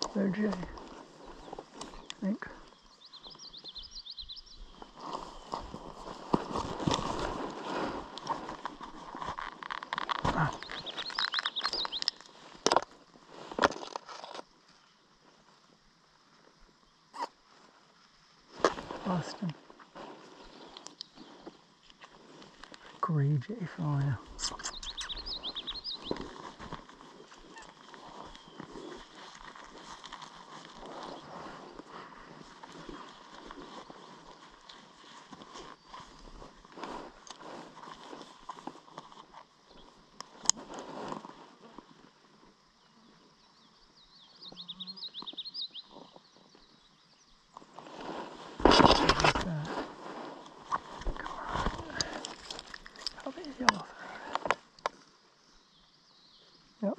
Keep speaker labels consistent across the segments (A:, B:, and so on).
A: crossbow jay, I think. Boston. Gray jay for all I know. Yellow. Yep.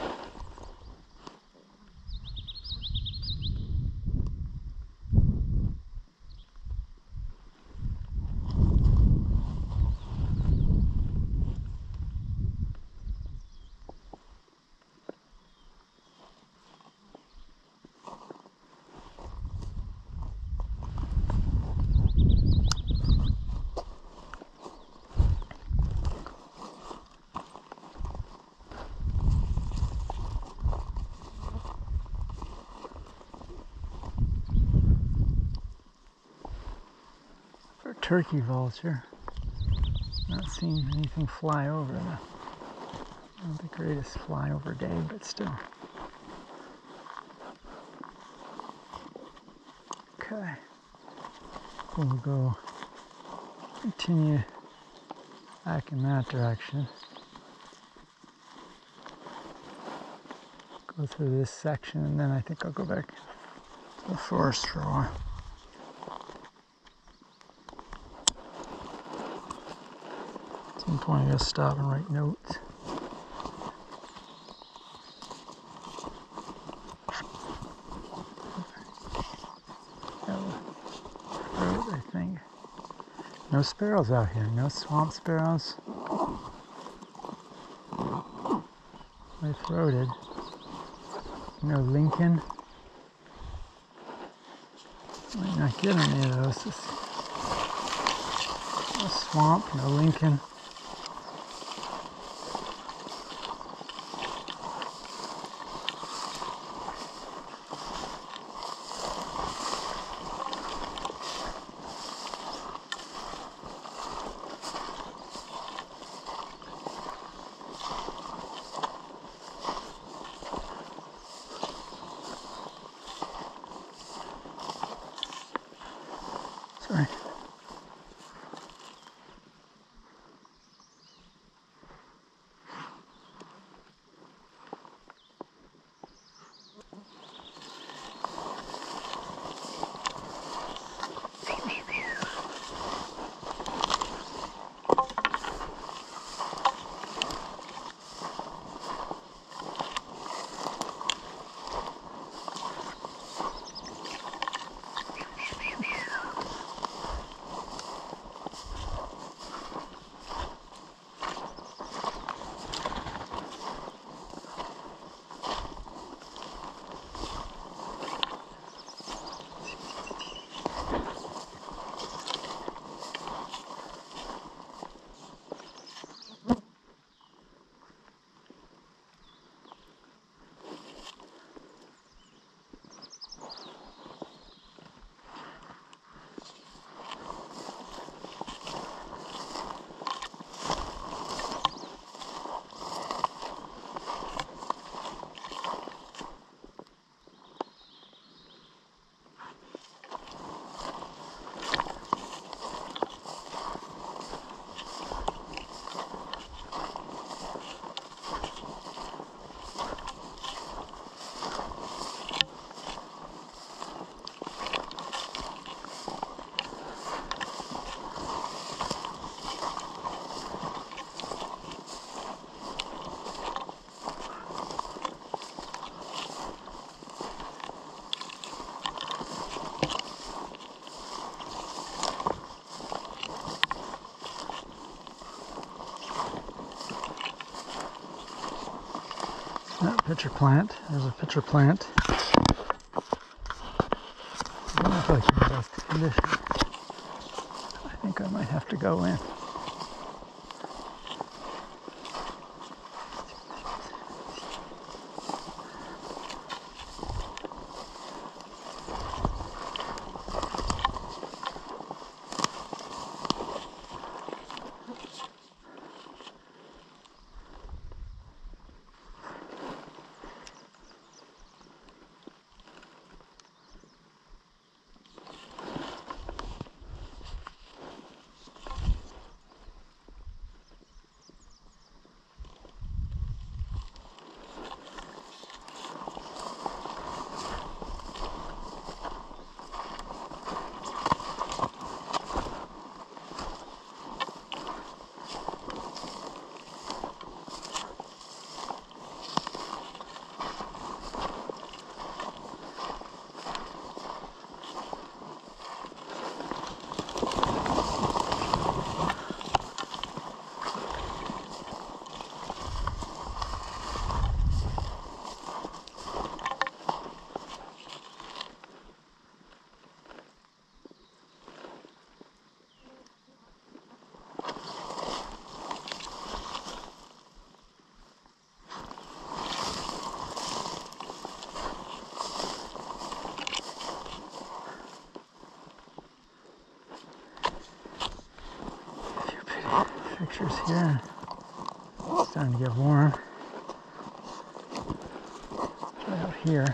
A: Turkey vulture. Not seeing anything fly over though. Not the greatest flyover day, but still. Okay. We'll go continue back in that direction. Go through this section and then I think I'll go back to the forest for a while. At some point I gotta stop and write notes. Yellow-throat, I think. No sparrows out here, no swamp sparrows. White-throated. No Lincoln. Might not get any of those. No swamp, no Lincoln. Sorry. Pitcher plant. There's a pitcher plant. like in the best condition. I think I might have to go in. Pictures here. It's starting to get warm. Right out here.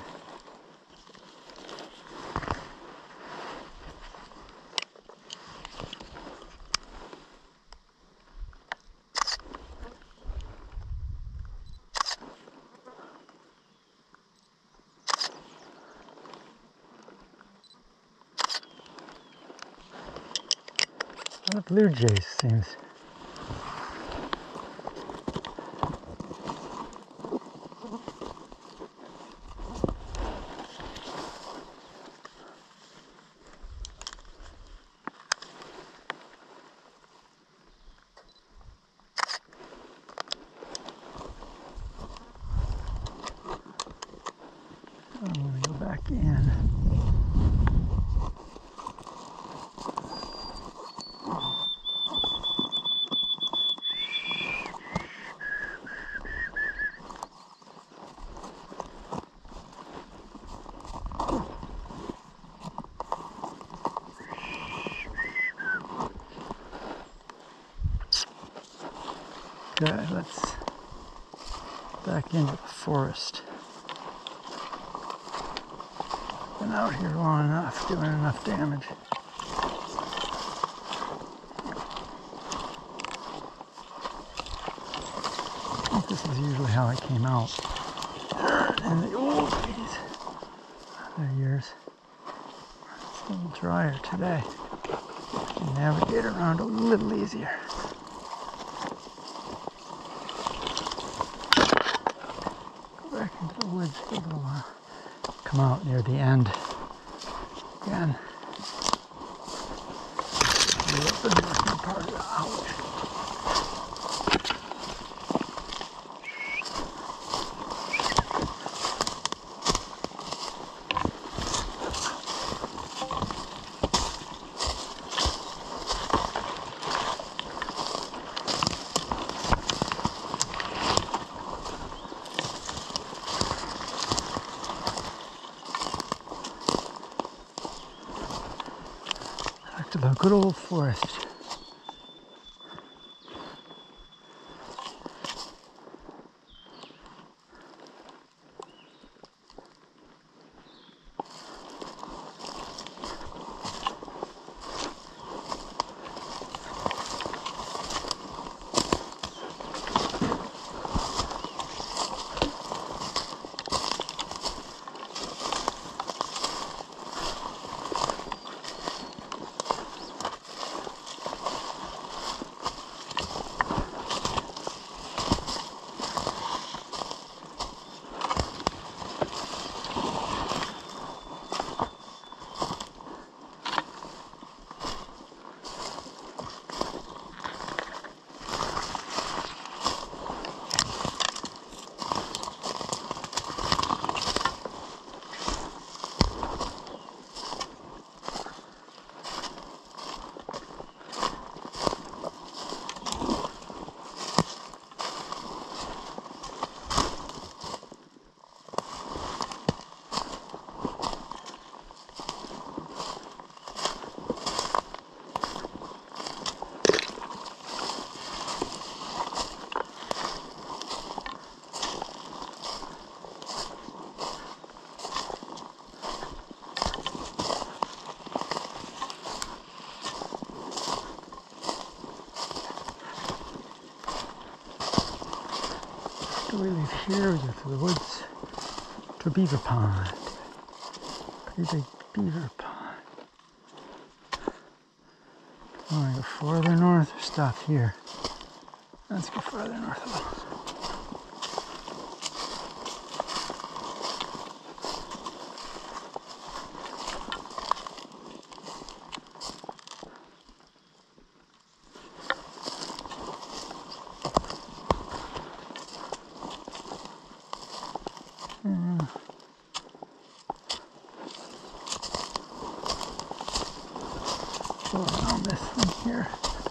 A: A lot of blue jays seems. I'm going to go back in. Good, let's back into the forest. Been out here long enough, doing enough damage. I think this is usually how I came out in the old days, other years. It's a little drier today. You navigate around a little easier. Go back into the woods for a little while. Come out near the end again. The northern part of the house. To the good old forest. So we leave here, we go through the woods to a beaver pond. Pretty big beaver pond. I want to go farther north or stop here? Let's go farther north a little. On this one here.